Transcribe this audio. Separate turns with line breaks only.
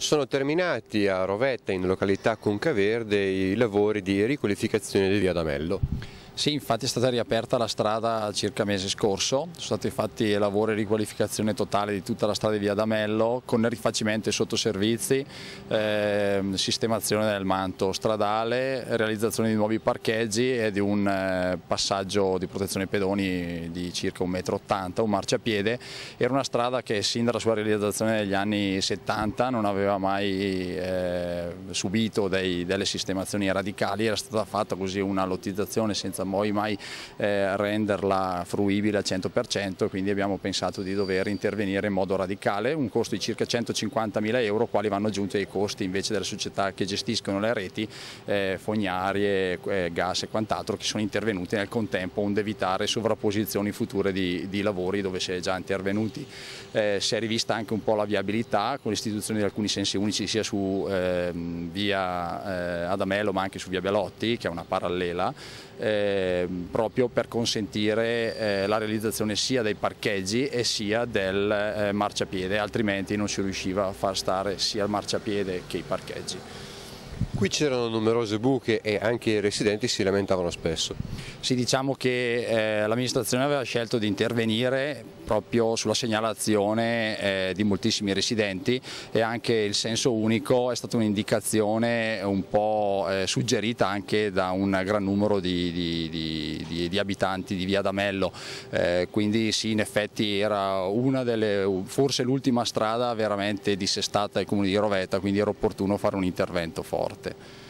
Sono terminati a Rovetta, in località Concaverde, i lavori di riqualificazione di via D'Amello.
Sì, infatti è stata riaperta la strada circa mese scorso, sono stati fatti lavori di riqualificazione totale di tutta la strada di via D'Amello con rifacimento e sottoservizi, sistemazione del manto stradale, realizzazione di nuovi parcheggi e di un passaggio di protezione pedoni di circa 1,80 m, un marciapiede. Era una strada che sin dalla sua realizzazione negli anni 70 non aveva mai subito delle sistemazioni radicali, era stata fatta così una lottizzazione senza mai renderla fruibile al 100%, quindi abbiamo pensato di dover intervenire in modo radicale, un costo di circa 150.000 euro, quali vanno aggiunti ai costi invece delle società che gestiscono le reti fognarie, gas e quant'altro, che sono intervenuti nel contempo, onde evitare sovrapposizioni future di lavori dove si è già intervenuti. Si è rivista anche un po' la viabilità con l'istituzione di alcuni sensi unici sia su via Adamello ma anche su via Belotti, che è una parallela, proprio per consentire la realizzazione sia dei parcheggi e sia del marciapiede, altrimenti non si riusciva a far stare sia il marciapiede che i parcheggi.
Qui c'erano numerose buche e anche i residenti si lamentavano spesso.
Sì, diciamo che l'amministrazione aveva scelto di intervenire proprio sulla segnalazione di moltissimi residenti, e anche il senso unico è stata un'indicazione un po' suggerita anche da un gran numero di abitanti di via D'Amello, quindi sì, in effetti era forse l'ultima strada veramente dissestata ai comuni di Rovetta, quindi era opportuno fare un intervento forte.